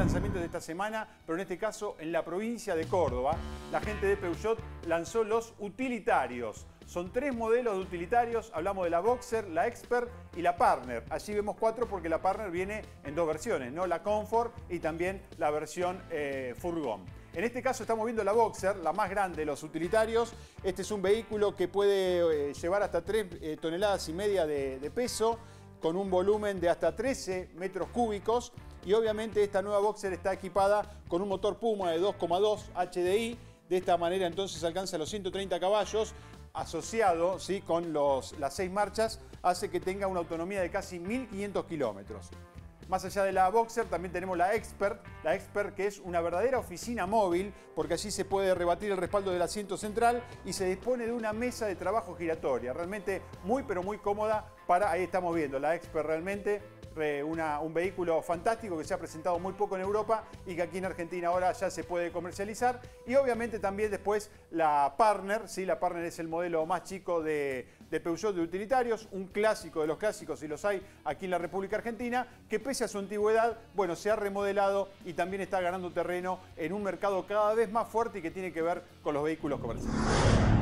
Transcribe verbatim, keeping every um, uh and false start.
lanzamientos de esta semana, pero en este caso en la provincia de Córdoba. La gente de Peugeot lanzó los utilitarios. Son tres modelos de utilitarios, hablamos de la Boxer, la Expert y la Partner. Allí vemos cuatro porque la Partner viene en dos versiones, ¿no? La Comfort y también la versión eh, furgón. En este caso estamos viendo la Boxer, la más grande de los utilitarios. Este es un vehículo que puede eh, llevar hasta tres eh, toneladas y media de, de peso, con un volumen de hasta trece metros cúbicos. Y obviamente esta nueva Boxer está equipada con un motor Puma de dos coma dos H D I. De esta manera entonces alcanza los ciento treinta caballos. Asociado, ¿sí?, con los, las seis marchas, hace que tenga una autonomía de casi mil quinientos kilómetros. Más allá de la Boxer, también tenemos la Expert, la Expert que es una verdadera oficina móvil, porque allí se puede rebatir el respaldo del asiento central y se dispone de una mesa de trabajo giratoria. Realmente muy, pero muy cómoda para, ahí estamos viendo, la Expert realmente Una, un vehículo fantástico que se ha presentado muy poco en Europa y que aquí en Argentina ahora ya se puede comercializar. Y obviamente también después la Partner, ¿sí? La Partner es el modelo más chico de, de Peugeot de utilitarios, un clásico de los clásicos, y los hay aquí en la República Argentina, que pese a su antigüedad, bueno, se ha remodelado y también está ganando terreno en un mercado cada vez más fuerte y que tiene que ver con los vehículos comerciales.